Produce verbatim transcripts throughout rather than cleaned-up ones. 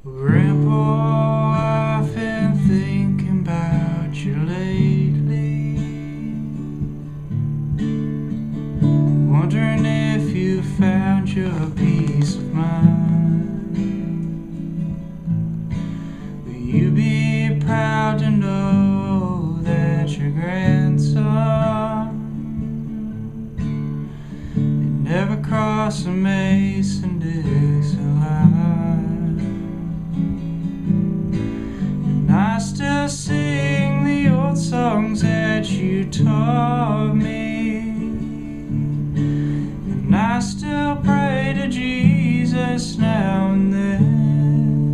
Grandpa, I've been thinking about you lately, wondering if you found your peace of mind. Will you be proud to know that your grandson it never crossed a Mason-Dixon line? I still sing the old songs that you taught me, and I still pray to Jesus now and then.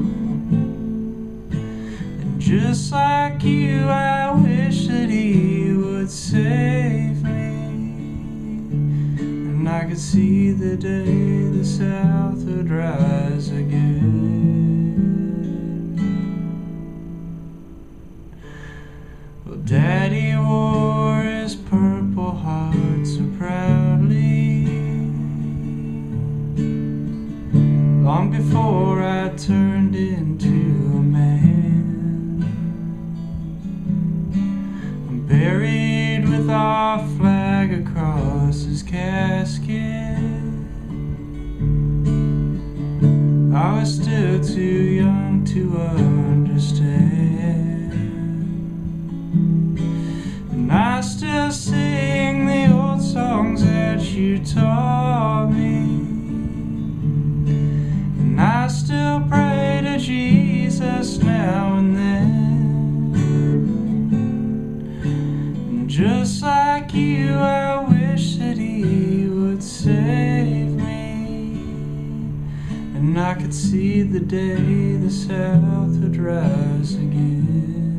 And just like you, I wish that He would save me, and I could see the day the South would rise again. Well, Daddy wore his Purple Heart so proudly, long before I turned into a man. I'm buried with our flag across his casket. I was still too young to understand. And I still sing the old songs that you taught me, and I still pray to Jesus now and then. And just like you, I wish that He would save me, and I could see the day the South would rise again.